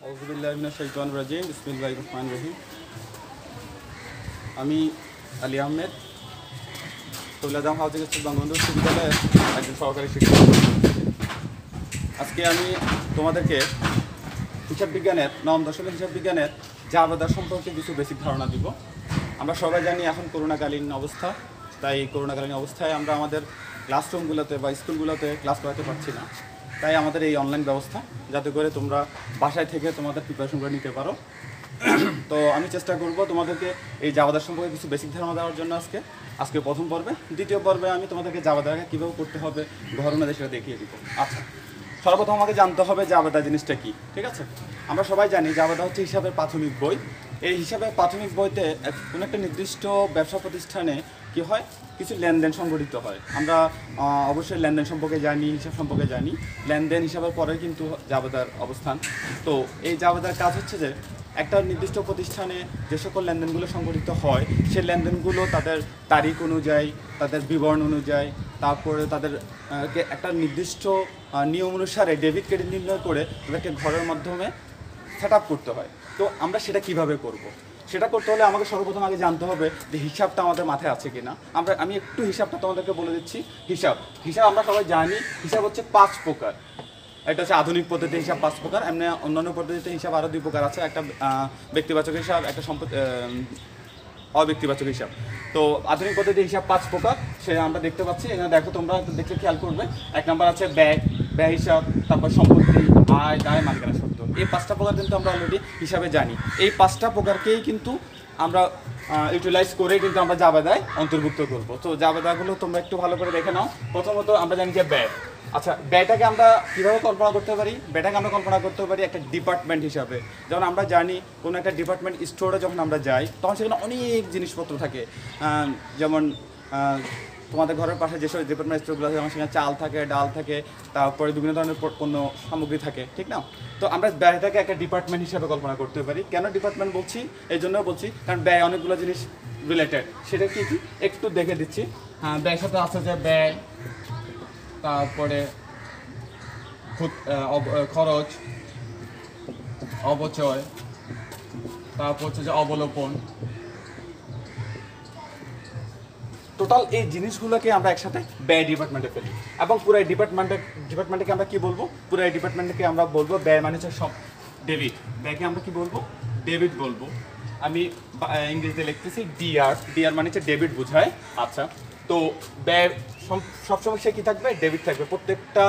আউযুবিল্লাহি বিসমিল্লাহির রহমানির রহিম। আমি আলী আহমেদ, তৌলাদাম হাউজিং স্কুল বঙ্গবন্ধু বিশ্ববিদ্যালয়ের একজন সহকারী শিক্ষক। আজকে আমি তোমাদেরকে হিসাব বিজ্ঞানের নবম দশমের হিসাব বিজ্ঞানের জাবেদা সম্পর্কে কিছু বেসিক ধারণা দিব। আমরা সবাই জানি এখন করোনাকালীন অবস্থা, তাই করোনাকালীন অবস্থায় আমরা আমাদের ক্লাসরুমগুলোতে বা স্কুলগুলোতে ক্লাস করাতে পারছি না। তাই আমাদের এই অনলাইন ব্যবস্থা, যাতে করে তোমরা বাসায় থেকে তোমাদের প্রিপারেশন করে নিতে পারো। তো আমি চেষ্টা করব তোমাদেরকে এই জাবেদা সম্পর্কে কিছু বেসিক ধারণা দেওয়ার জন্য আজকে প্রথম পর্বে। দ্বিতীয় পর্বে আমি তোমাদেরকে জাবেদাকে কীভাবে করতে হবে ঘরোনাতে সেটা দেখিয়ে দিব। আচ্ছা, সর্বপ্রথম আমাকে জানতে হবে জাবেদা জিনিসটা কী। ঠিক আছে, আমরা সবাই জানি জাবেদা হচ্ছে হিসাবের প্রাথমিক বই। এই হিসাবের প্রাথমিক বইতে কোনো একটা নির্দিষ্ট ব্যবসা প্রতিষ্ঠানে কী হয়, কিছু লেনদেন সংগঠিত হয়। আমরা অবশ্যই লেনদেন সম্পর্কে জানি, হিসাব সম্পর্কে জানি। লেনদেন হিসাবের পরে কিন্তু জাবেদার অবস্থান। তো এই জাবেদার কাজ হচ্ছে যে একটা নির্দিষ্ট প্রতিষ্ঠানে যে সকল লেনদেনগুলো সংগঠিত হয়, সেই লেনদেনগুলো তাদের তারিখ অনুযায়ী, তাদের বিবরণ অনুযায়ী, তারপরে তাদের একটা নির্দিষ্ট নিয়ম অনুসারে ডেবিট ক্রেডিট নির্ণয় করে তাদেরকে ঘরের মাধ্যমে সেট আপ করতে হয়। তো আমরা সেটা কিভাবে করব? সেটা করতে হলে আমাকে সর্বপ্রথম আগে জানতে হবে যে হিসাবটা আমাদের মাথায় আছে কিনা। আমি একটু হিসাবটা তোমাদেরকে বলে দিচ্ছি। হিসাব আমরা সবাই জানি, হিসাব হচ্ছে 5 প্রকার। এটা হচ্ছে আধুনিক পদ্ধতি হিসাব 5 প্রকার। এমনি অন্যান্য পদ্ধতিতে হিসাব আরও 2 প্রকার আছে, একটা ব্যক্তিবাচক হিসাব, একটা অব্যক্তিবাচক হিসাব। তো আধুনিক পদ্ধতি হিসাব 5 প্রকার, সে আমরা দেখতে পাচ্ছি এখানে। দেখো, তোমরা দেখলে খেয়াল করবে। 1 নম্বর আছে ব্যয় হিসাব, তারপর সম্পত্তি, আয়, দায়, মালিকানা সত্ত্ব। এই 5টা প্রকার কিন্তু আমরা অলরেডি হিসাবে জানি। এই 5টা প্রকারকেই কিন্তু আমরা ইউটিলাইজ করে কিন্তু আমরা জাবেদায় অন্তর্ভুক্ত করব। তো জাবেদাগুলো তোমরা একটু ভালো করে দেখে নাও। প্রথমত আমরা জানি যে ব্যয়। আচ্ছা, ব্যয়টাকে আমরা কীভাবে কল্পনা করতে পারি? ব্যয়টাকে আমরা কল্পনা করতে পারি একটা ডিপার্টমেন্ট হিসাবে। যেমন আমরা জানি কোনো একটা ডিপার্টমেন্ট স্টোরে যখন আমরা যাই, তখন সেখানে অনেক জিনিসপত্র থাকে। যেমন তোমাদের ঘরের পাশে যেসব ডিপার্টমেন্ট স্টোরগুলো আছে, যেমন সেখানে চাল থাকে, ডাল থাকে, তারপরে বিভিন্ন ধরনের পণ্য সামগ্রী থাকে, ঠিক না? তো আমরা ব্যয়টাকে একটা ডিপার্টমেন্ট হিসাবে কল্পনা করতে পারি। কেন ডিপার্টমেন্ট বলছি? এই জন্য বলছি কারণ ব্যয় অনেকগুলো জিনিস রিলেটেড। সেটা কি একটু দেখে দিচ্ছি। হ্যাঁ, ব্যয়ের সাথে আছে যে ব্যয়, তারপরে খরচ, অবচয়, তারপর হচ্ছে যে অবলোপন। টোটাল এই জিনিসগুলোকে আমরা একসাথে ব্যয় ডিপার্টমেন্টে ফেলি, এবং পুরো এই ডিপার্টমেন্টকে আমরা কি বলবো? পুরো এই ডিপার্টমেন্টকে আমরা বলবো ব্যয় মানে হচ্ছে সব ডেবিট। ব্যয়কে আমরা কি বলবো? ডেবিট বলবো। আমি ইংরেজিতে লিখতেছি ডিআর মানে হচ্ছে ডেবিট বোঝায়। আচ্ছা, তো ব্যয় সবসময় সে কী থাকবে? ডেবিট থাকবে। প্রত্যেকটা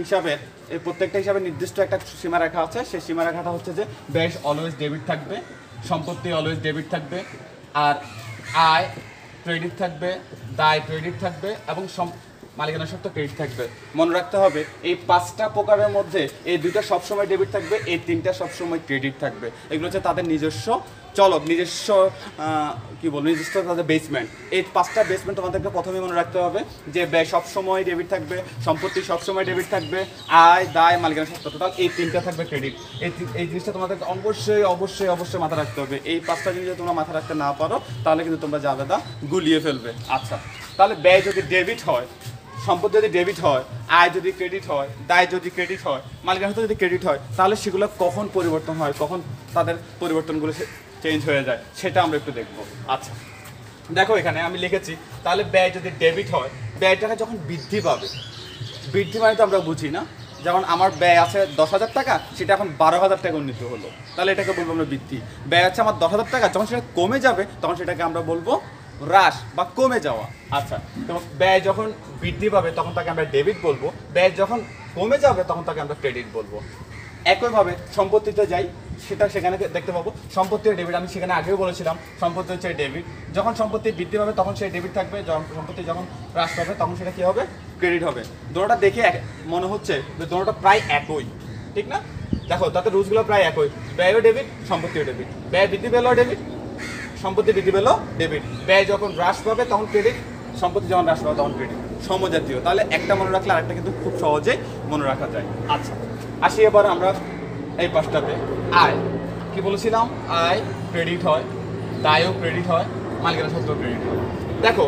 হিসাবের নির্দিষ্ট একটা সীমারেখা আছে। সেই সীমারেখাটা হচ্ছে যে ব্যয় অলওয়েজ ডেবিট থাকবে, সম্পত্তি অলওয়েজ ডেবিট থাকবে, আর আয় ক্রেডিট থাকবে, দায় ক্রেডিট থাকবে, এবং মালিকানা সত্ত্ব ক্রেডিট থাকবে। মনে রাখতে হবে এই 5টা প্রকারের মধ্যে এই 2টা সবসময় ডেবিট থাকবে, এই 3টা সবসময় ক্রেডিট থাকবে। এগুলো হচ্ছে তাদের নিজস্ব চলক, নিজস্ব নিজস্ব তাদের বেসমেন্ট। এই 5টা বেসমেন্ট তোমাদেরকে প্রথমেই মনে রাখতে হবে যে ব্যয় সবসময় ডেবিট থাকবে, সম্পত্তি সবসময় ডেবিট থাকবে, আয়, দায়, মালিকানা সত্ত্ব, টোটাল এই 3টা থাকবে ক্রেডিট। এই জিনিসটা তোমাদেরকে অবশ্যই মাথায় রাখতে হবে। এই 5টা জিনিস যদি তোমরা মাথায় রাখতে না পারো, তাহলে কিন্তু তোমরা জাবেদা গুলিয়ে ফেলবে। আচ্ছা, তাহলে ব্যয় যদি ডেবিট হয়, সম্পদ যদি ডেবিট হয়, আয় যদি ক্রেডিট হয়, দায় যদি ক্রেডিট হয়, মালিকানা যদি ক্রেডিট হয়, তাহলে সেগুলো কখন পরিবর্তন হয়, কখন তাদের পরিবর্তনগুলো চেঞ্জ হয়ে যায়, সেটা আমরা একটু দেখব। আচ্ছা, দেখো এখানে আমি লিখেছি, তাহলে ব্যয় যদি ডেবিট হয়, ব্যয়টাকে যখন বৃদ্ধি পাবে, বৃদ্ধি মানে তো আমরা বুঝি না। যেমন আমার ব্যয় আছে 10,000 টাকা, সেটা এখন 12,000 টাকা উন্নীত হলো, তাহলে এটাকে বলবো আমরা বৃদ্ধি। ব্যয় আছে আমার 10,000 টাকা, যখন সেটা কমে যাবে তখন সেটাকে আমরা বলবো হ্রাস বা কমে যাওয়া। আচ্ছা, তো ব্যয় যখন বৃদ্ধি পাবে তখন তাকে আমরা ডেবিট বলবো, ব্যয় যখন কমে যাবে তখন তাকে আমরা ক্রেডিট বলবো। একইভাবে সম্পত্তিতে যাই, সেখানে দেখতে পাবো সম্পত্তি ডেবিট। আমি সেখানে আগেও বলেছিলাম সম্পত্তি হচ্ছে ডেবিট। যখন সম্পত্তি বৃদ্ধি পাবে তখন সেই ডেবিট থাকবে, সম্পত্তি যখন হ্রাস পাবে তখন সেটা কী হবে? ক্রেডিট হবে। দুটোটা দেখে মনে হচ্ছে যে দুটোটা প্রায় একই, ঠিক না? দেখো, তাতে রুলসগুলো প্রায় একই। ব্যয়ও ডেবিট, সম্পত্তিও ডেবিট। ব্যয় বৃদ্ধি পেলেও ডেবিট, সম্পত্তি বৃদ্ধি পেলেও ডেবিট। ব্যয় যখন হ্রাস পাবে তখন ক্রেডিট, সম্পত্তি যখন হ্রাস পাবে তখন ক্রেডিট। সমজাতীয়। তাহলে একটা মনে রাখলে আরেকটা কিন্তু খুব সহজেই মনে রাখা যায়। আচ্ছা, আসি এবার আমরা এই 5টাতে। আয় কি বলেছিলাম? আয় ক্রেডিট হয়, দায়ও ক্রেডিট হয়, মালিকানা সত্ত্ব ক্রেডিট হয়। দেখো,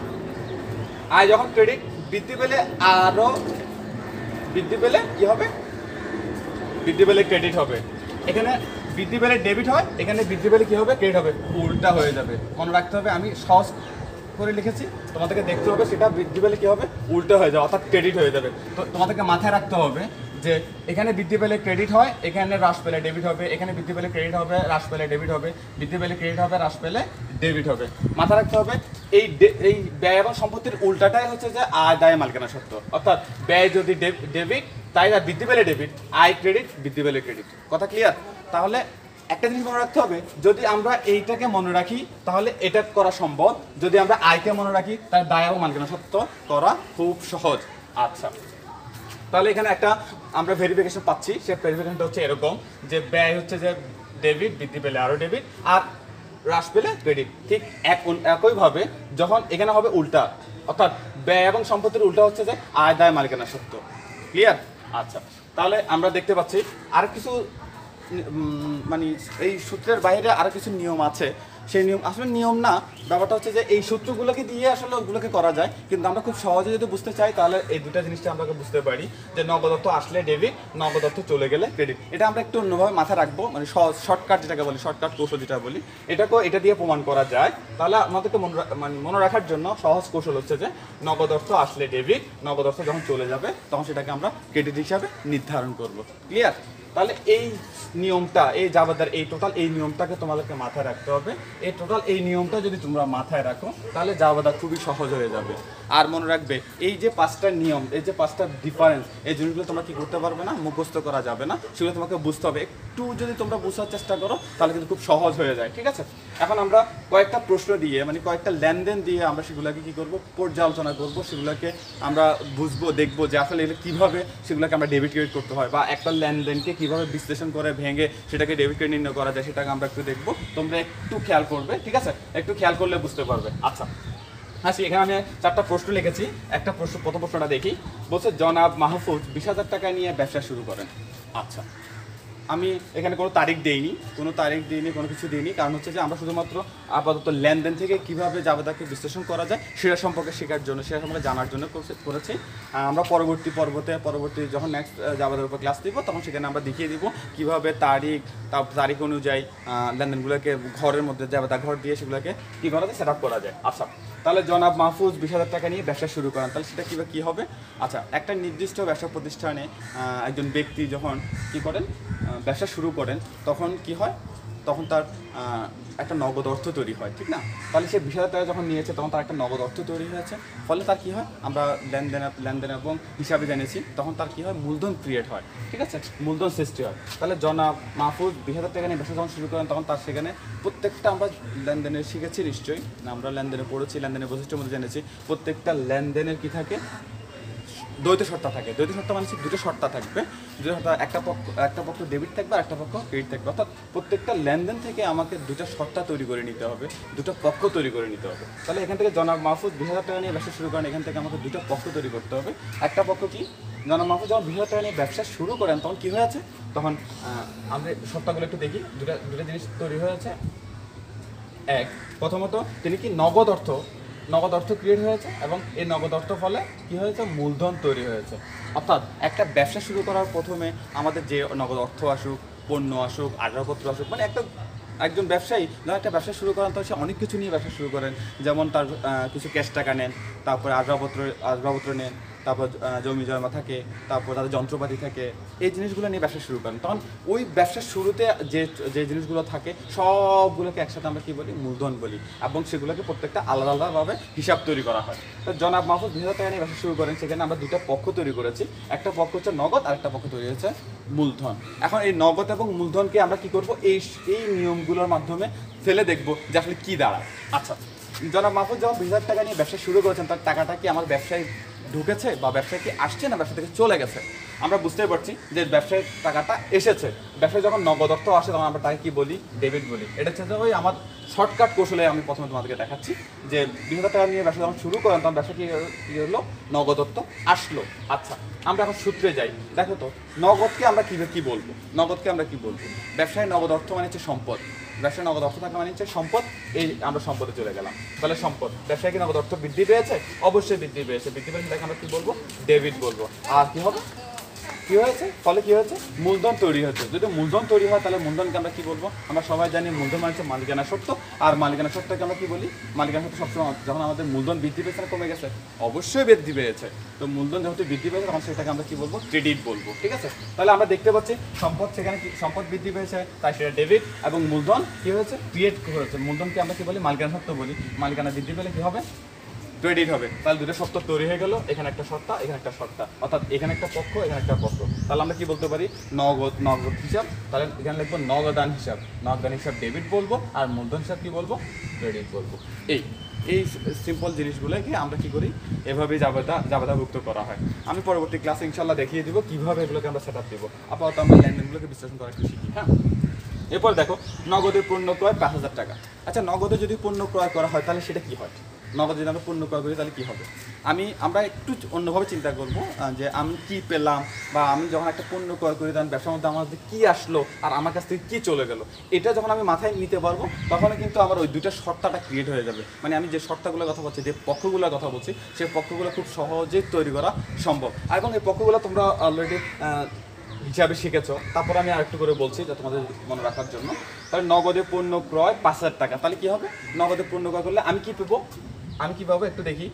আয় যখন ক্রেডিট বৃদ্ধি পেলে কি হবে? বৃদ্ধি পেলে ক্রেডিট হবে। এখানে বৃদ্ধি পেলে ডেবিট হয়, এখানে বৃদ্ধি পেলে কি হবে, ক্রেডিট হবে, উল্টা হয়ে যাবে। মনে রাখতে হবে, আমি সহজ করে লিখেছি, তোমাদেরকে দেখতে হবে সেটা বৃদ্ধি পেলে কি হবে, উল্টা হয়ে যাবে, অর্থাৎ ক্রেডিট হয়ে যাবে। তো তোমাদেরকে মাথায় রাখতে হবে যে এখানে বৃদ্ধি পেলে ক্রেডিট হয়, এখানে হ্রাস পেলে ডেবিট হবে, এখানে বৃদ্ধি পেলে ক্রেডিট হবে, হ্রাস পেলে ডেবিট হবে, বৃদ্ধি পেলে ক্রেডিট হবে, হ্রাস পেলে ডেবিট হবে। মাথায় রাখতে হবে এই ব্যয় এবং সম্পত্তির উল্টাটাই হচ্ছে যে আয় দায় মালিকানা সত্ত্ব, অর্থাৎ ব্যয় যদি ডেবিট, তাই না বৃদ্ধি পেলে ডেবিট, আয় ক্রেডিট, বৃদ্ধি পেলে ক্রেডিট। কথা ক্লিয়ার? তাহলে একটা জিনিস মনে রাখতে হবে, যদি আমরা এইটাকে মনে রাখি তাহলে এটা করা সম্ভব, যদি আমরা আয়কে মনে রাখি তাহলে দায় এবং মালিকানা সত্ত্ব করা খুব সহজ। আচ্ছা, তাহলে এখানে একটা আমরা ভেরিফিকেশন পাচ্ছি, সে ভেরিফিকেশনটা হচ্ছে এরকম যে ব্যয় হচ্ছে যে ডেবিট, বৃদ্ধি পেলে আরও ডেবিট, আর হ্রাস পেলে ক্রেডিট। ঠিক একইভাবে যখন এখানে হবে উল্টা, অর্থাৎ ব্যয় এবং সম্পত্তির উল্টা হচ্ছে যে আয় দায় মালিকানা সত্ত্ব। ক্লিয়ার? আচ্ছা, তাহলে আমরা দেখতে পাচ্ছি আর কিছু মানে এই সূত্রের বাইরে আরও কিছু নিয়ম আছে। সেই নিয়ম আসলে নিয়ম না, ব্যাপারটা হচ্ছে যে এই সূত্রগুলোকে দিয়ে আসলে ওগুলোকে করা যায়, কিন্তু আমরা খুব সহজে যদি বুঝতে চাই তাহলে এই দুটো জিনিসটা আমরা বুঝতে পারি যে নগদ অর্থ আসলে ডেবিট, নগদ অর্থ চলে গেলে ক্রেডিট। এটা আমরা একটু অন্যভাবে মাথায় রাখবো, মানে শর্টকাট যেটাকে বলি, শর্টকাট কৌশল যেটা বলি, এটাকেও এটা দিয়ে প্রমাণ করা যায়। তাহলে আমাদেরকে মনে রাখার জন্য সহজ কৌশল হচ্ছে যে নগদ অর্থ আসলে ডেবিট, নগদ অর্থ যখন চলে যাবে তখন সেটাকে আমরা ক্রেডিট হিসাবে নির্ধারণ করব। ক্লিয়ার? তাহলে এই নিয়মটা, এই জাবেদার এই টোটাল এই নিয়মটাকে তোমাদেরকে মাথায় রাখতে হবে। এই টোটাল এই নিয়মটা যদি তোমরা মাথায় রাখো তাহলে জাবেদা খুবই সহজ হয়ে যাবে। আর মনে রাখবে এই যে পাঁচটা নিয়ম, এই যে পাঁচটা ডিফারেন্স, এই জিনিসগুলো তোমরা কি করতে পারবে না, মুখস্থ করা যাবে না, সেগুলো তোমাকে বুঝতে হবে। একটু যদি তোমরা বোঝার চেষ্টা করো তাহলে কিন্তু খুব সহজ হয়ে যায়। ঠিক আছে? এখন আমরা কয়েকটা প্রশ্ন দিয়ে, মানে কয়েকটা লেনদেন দিয়ে আমরা সেগুলোকে কি করব, পর্যালোচনা করব, সেগুলোকে আমরা বুঝবো, দেখবো যে আসলে এটা কীভাবে সেগুলোকে আমরা ডেবিট ক্রেডিট করতে হয়, বা একটা লেনদেনকে কীভাবে বিশ্লেষণ করে ভেঙে সেটাকে ডেবিট ক্রেডিট নির্ণয় করা যায়, সেটাকে আমরা একটু দেখবো। তোমরা একটু খেয়াল করবে, ঠিক আছে? একটু খেয়াল করলে বুঝতে পারবে। আচ্ছা, আচ্ছা, এখানে আমি 4টা প্রশ্ন লিখেছি। একটা প্রশ্ন, প্রথম প্রশ্নটা দেখি। বলছে জনাব মাহফুজ 20,000 টাকা নিয়ে ব্যবসা শুরু করেন। আচ্ছা, আমি এখানে কোনো তারিখ দিইনি, কোনো কিছু দিইনি, কারণ হচ্ছে যে আমরা শুধুমাত্র আপাতত লেনদেন থেকে কীভাবে জাবেদাকে বিশ্লেষণ করা যায় সেটা সম্পর্কে শেখার জন্য, সেটা সম্পর্কে জানার জন্য করেছি। আমরা পরবর্তী যখন নেক্সট জাবেদার উপর ক্লাস দিব তখন সেখানে আমরা দেখিয়ে দিব কীভাবে তারিখ অনুযায়ী লেনদেনগুলোকে ঘরের মধ্যে জাবেদা ঘর দিয়ে সেগুলোকে কী করা যায়, সেট আপ করা যায়। আচ্ছা, তাহলে জনাব মাহফুজ 20,000 টাকা নিয়ে ব্যবসা শুরু করেন, তাহলে সেটা কী হবে? আচ্ছা, একটা নির্দিষ্ট ব্যবসা প্রতিষ্ঠানে একজন ব্যক্তি যখন কী করেন, ব্যবসা শুরু করেন, তখন কি হয়, তখন তার একটা নগদ অর্থ তৈরি হয়, ঠিক না? তাহলে সে 20,000 টাকা যখন নিয়েছে তখন তার একটা নগদ অর্থ তৈরি হয়েছে, ফলে তার কি হয়, আমরা লেনদেন এবং হিসাবে জেনেছি, তখন তার কি হয়, মূলধন ক্রিয়েট হয়, ঠিক আছে, মূলধন সৃষ্টি হয়। তাহলে জনাব মাহফুজ 20,000 টাকা নিয়ে ব্যবসা যখন শুরু করেন তখন তার সেখানে প্রত্যেকটা, আমরা লেনদেনের শিখেছি নিশ্চয়ই, আমরা লেনদেনে পড়েছি, লেনদেনের বৈশিষ্ট্যের মধ্যে জেনেছি, প্রত্যেকটা লেনদেনের কি থাকে, দ্বৈত সত্তা থাকে। দ্বৈত সত্তা মানে দুটো সত্তা থাকবে, দুটো সত্তা, একটা পক্ষ ডেবিট থাকবে আর একটা পক্ষ ক্রেডিট থাকবে, অর্থাৎ প্রত্যেকটা লেনদেন থেকে আমাকে দুটো সত্তা তৈরি করে নিতে হবে, দুটো পক্ষ তৈরি করে নিতে হবে। তাহলে এখান থেকে জনাব মাহফুজ 20,000 টাকা নিয়ে ব্যবসা শুরু করেন, এখান থেকে আমাকে দুটো পক্ষ তৈরি করতে হবে। একটা পক্ষ কি, জনাব মাহফুজ যখন 20,000 টাকা নিয়ে ব্যবসা শুরু করেন তখন কী হয়েছে, তখন আমরা সত্তাগুলো একটু দেখি, দুটো জিনিস তৈরি হয়েছে। এক, প্রথমত তিনি কি নগদ অর্থ ক্রিয়েট হয়েছে, এবং এই নগদ অর্থ ফলে কি হয়েছে, মূলধন তৈরি হয়েছে। অর্থাৎ একটা ব্যবসা শুরু করার প্রথমে আমাদের যে নগদ অর্থ আসুক, পণ্য আসুক, আসবাবপত্র আসুক, মানে একজন ব্যবসায়ী যখন একটা ব্যবসা শুরু করেন তখন সে অনেক কিছু নিয়ে ব্যবসা শুরু করেন, যেমন তার কিছু ক্যাশ টাকা নেন, তারপরে আসবাবপত্র নেন, তারপর জমি জমা থাকে, তারপর তাদের যন্ত্রপাতি থাকে, এই জিনিসগুলো নিয়ে ব্যবসা শুরু করেন। তখন ওই ব্যবসার শুরুতে যে জিনিসগুলো থাকে সবগুলোকে একসাথে আমরা কী বলি, মূলধন বলি, এবং সেগুলোকে প্রত্যেকটা আলাদা আলাদাভাবে হিসাব তৈরি করা হয়। তো জনাব মাহফুজ 20,000 টাকা নিয়ে ব্যবসা শুরু করেন, সেখানে আমরা দুটো পক্ষ তৈরি করেছি, একটা পক্ষ হচ্ছে নগদ আর একটা পক্ষ তৈরি হচ্ছে মূলধন। এখন এই নগদ এবং মূলধনকে আমরা কী করব, এই নিয়মগুলোর মাধ্যমে ফেলে দেখব যে আসলে কী দাঁড়ায়। আচ্ছা, জনাব মাহফুজ যখন 20,000 টাকা নিয়ে ব্যবসা শুরু করেছেন, তার টাকাটা কি আমার ব্যবসায় ঢুকেছে বা ব্যবসায় কি আসছে, না ব্যবসা থেকে চলে গেছে? আমরা বুঝতেই পারছি যে ব্যবসায় টাকাটা এসেছে। ব্যবসায় যখন নগদ অর্থ আসে তখন আমরা তাকে কি বলি, ডেবিট বলি। এটা হচ্ছে ওই আমার শর্টকাট কৌশলে আমি প্রথমে তোমাদেরকে দেখাচ্ছি যে 20,000 টাকা নিয়ে ব্যবসা যখন শুরু করেন তখন ব্যবসা কি হলো, নগদ অর্থ আসলো। আচ্ছা, আমরা এখন সূত্রে যাই। দেখো তো, নগদকে আমরা কি বলবো, ব্যবসায় নগদ অর্থ মানে হচ্ছে সম্পদ, ব্যবসায় নগদ অর্থ থাকা মানে হচ্ছে সম্পদ। এই আমরা সম্পদে চলে গেলাম, তাহলে সম্পদ, ব্যবসায় কি নগদ অর্থ বৃদ্ধি পেয়েছে? অবশ্যই বৃদ্ধি পেয়েছে। বৃদ্ধি পেয়েছে তাকে আমরা কি বলবো, ডেবিট বলবো। আর কি হবে, কি হয়েছে, ফলে কি হয়েছে, মূলধন তৈরি হচ্ছে। যদি মূলধন তৈরি হয় তাহলে মূলধনকে আমরা কি বলবো, আমরা সবাই জানি মূলধন মানে হচ্ছে মালিকানা সত্ত্ব। আর মালিকানা সত্ত্বকে আমরা কি বলি, মালিকানা সত্ত্ব সবসময় যখন আমাদের মূলধন বৃদ্ধি পেয়েছে না কমে গেছে, অবশ্যই বৃদ্ধি পেয়েছে। তো মূলধন যেহেতু বৃদ্ধি পেয়েছে তখন সেটাকে আমরা কি বলবো, ক্রেডিট বলবো। ঠিক আছে, তাহলে আমরা দেখতে পাচ্ছি সম্পদ, সেখানে কি সম্পদ বৃদ্ধি পেয়েছে তাই সেটা ডেবিট, এবং মূলধন কি হয়েছে, ক্রিয়েট করেছে। মূলধনকে আমরা কি বলি, মালিকানা সত্ত্ব বলি। মালিকানা বৃদ্ধি পেলে কি হবে, ক্রেডিট হবে। তাহলে দুটো সত্ত্ব তৈরি হয়ে গেল, এখানে একটা সত্তা, এখানে একটা সত্তা, অর্থাৎ এখানে একটা পক্ষ, এখানে একটা পক্ষ। তাহলে আমরা কি বলতে পারি, নগদ হিসাব। তাহলে এখানে লিখবো নগদান হিসাব, নগদান হিসাব ডেবিট বলবো, আর মূলধন হিসাব কি বলবো, ক্রেডিট বলবো। এই সিম্পল জিনিসগুলোকে আমরা কি করি, এভাবেই জাবেদাভুক্ত করা হয়। আমি পরবর্তী ক্লাসে ইনশাল্লাহ দেখিয়ে দিব কীভাবে এগুলোকে আমরা সেট আপ দেবো। আপাতত আমরা লেনদেনগুলোকে বিশ্লেষণ করা একটু শিখি। হ্যাঁ, এরপর দেখো নগদের পণ্য ক্রয় 5,000 টাকা। আচ্ছা, নগদে যদি পণ্য ক্রয় করা হয় তাহলে সেটা কী হয়, নগদ যদি আমরা পণ্য ক্রয় করি তাহলে কী হবে। আমরা একটু অন্যভাবে চিন্তা করব, যে আমি কি পেলাম, বা আমি যখন একটা পণ্য ক্রয় করি তখন ব্যবসার মধ্যে আমার কী আসলো আর আমার কাছ থেকে কী চলে গেল, এটা যখন আমি মাথায় নিতে পারবো তখন কিন্তু আমার ওই দুইটা শর্তাটা ক্রিয়েট হয়ে যাবে। মানে আমি যে শর্তাগুলোর কথা বলছি, যে পক্ষগুলোর কথা বলছি, সেই পক্ষগুলো খুব সহজেই তৈরি করা সম্ভব। এবং এই পক্ষগুলো তোমরা অলরেডি হিসাবে শিখেছ। তারপর আমি আরেকটু করে বলছি যা তোমাদের মনে রাখার জন্য। তাহলে নগদে পণ্য ক্রয় 5,000 টাকা, তাহলে কী হবে, নগদে পণ্য ক্রয় করলে আমি কী পাবো, একটু দেখি,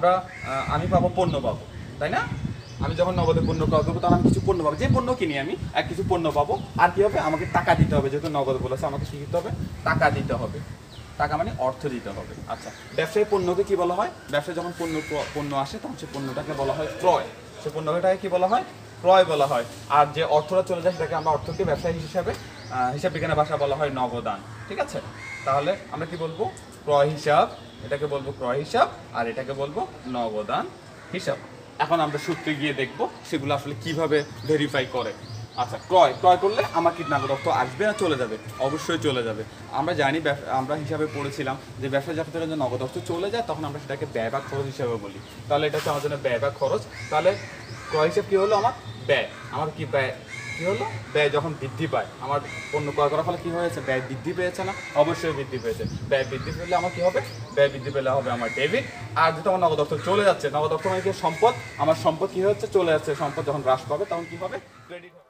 আমি পাবো পণ্য পাবো, তাই না। আমি যখন নগদে পণ্য ক্রয় করবো তখন আমি কিছু পণ্য পাবো, যে পণ্য কিনি আমি কিছু পণ্য পাবো। আর কী হবে, আমাকে টাকা দিতে হবে, যেহেতু নগদ বলেছে আমাকে কী দিতে হবে, টাকা দিতে হবে। টাকা মানে অর্থ দিতে হবে। আচ্ছা, ব্যবসায়ী পণ্যকে কী বলা হয়, ব্যবসায় যখন পণ্য আসে তখন সেই পণ্যটাকে বলা হয় ক্রয়, সেই পণ্যটাকে কী বলা হয়, ক্রয় বলা হয়। আর যে অর্থটা চলে যায় সেটাকে আমরা অর্থকে ব্যবসায়ী হিসাবে হিসাব বিজ্ঞানের ভাষা বলা হয় নগদান। ঠিক আছে, তাহলে আমরা কি বলবো, ক্রয় হিসাব, এটাকে বলবো ক্রয় হিসাব, আর এটাকে বলবো নগদান হিসাব। এখন আমরা সূত্রে গিয়ে দেখবো সেগুলো আসলে কিভাবে ভেরিফাই করে। আচ্ছা, ক্রয় করলে আমার কি নগদ অর্থ আসবে না চলে যাবে, অবশ্যই চলে যাবে। আমরা জানি, আমরা হিসাবে পড়েছিলাম যে ব্যবসা যখন থেকে নগদ অর্থ চলে যায় তখন আমরা সেটাকে ব্যয় বা খরচ হিসাবে বলি। তাহলে এটা হচ্ছে আমার জন্য ব্যয় বা খরচ। তাহলে ক্রয় হিসাব কী হলো, আমার ব্যয়, আমার কি ব্যয় কী হলো, ব্যয় যখন বৃদ্ধি পায়, আমার পণ্য ক্রয় করার ফলে কী হয়েছে, ব্যয় বৃদ্ধি পেয়েছে না, অবশ্যই বৃদ্ধি পেয়েছে। ব্যয় বৃদ্ধি পেলে আমার কী হবে, ব্যয় বৃদ্ধি পেলে হবে আমার ডেবিট। আর যেহেতু আমার নগদ অর্থ চলে যাচ্ছে, নগদ অর্থ মানে কি সম্পদ, আমার সম্পদ কী হচ্ছে, চলে যাচ্ছে। সম্পদ যখন হ্রাস পাবে তখন কী হবে, ক্রেডিট হবে।